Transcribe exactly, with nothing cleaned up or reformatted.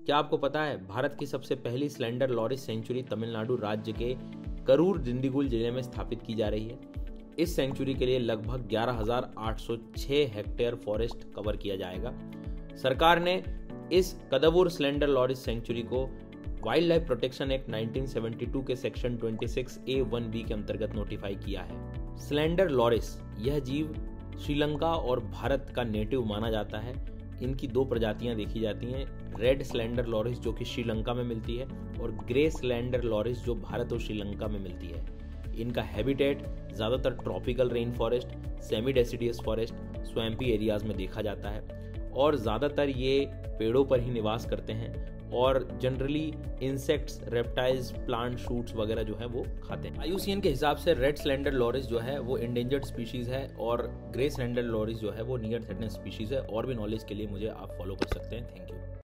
क्या आपको पता है भारत की सबसे पहली स्लेंडर लॉरिस सेंचुरी तमिलनाडु राज्य के करूर डिंडीगुल जिले में स्थापित की जा रही है। इस सेंचुरी के लिए लगभग ग्यारह हज़ार आठ सौ छह हेक्टेयर फॉरेस्ट कवर किया जाएगा। सरकार ने इस कदवुर स्लेंडर लॉरिस सेंचुरी को wildlife protection act nineteen seventy two के सेक्शन छब्बीस ए वन बी के अंतर्गत नोटिफाई किया है। स्लेंडर लॉरिस यह जीव श्रीलंका और भारत का नेटिव माना जाता है। इनकी दो प्रजातियां देखी जाती हैं, रेड स्लेंडर लॉरिस जो कि श्रीलंका में मिलती है और ग्रे स्लेंडर लॉरिस जो भारत और श्रीलंका में मिलती है। इनका हैबिटेट ज़्यादातर tropical rain forest, semi deciduous forest, swampy areas में देखा जाता है और ज़्यादातर ये पेड़ों पर ही निवास करते हैं और generally insects, reptiles, plant shoots वगैरह जो है वो खाते हैं। आई यू सी एन के हिसाब से रेड स्लेंडर लॉरिस जो है वो इंडेंजर्ड स्पीशीज़ है और ग्रे स्लेंडर लॉरिस जो है वो नियर थ्रेटन्ड स्पीशीज़ है। और भी नॉलेज के लिए मुझे आप फॉलो कर सकते हैं। Thank you.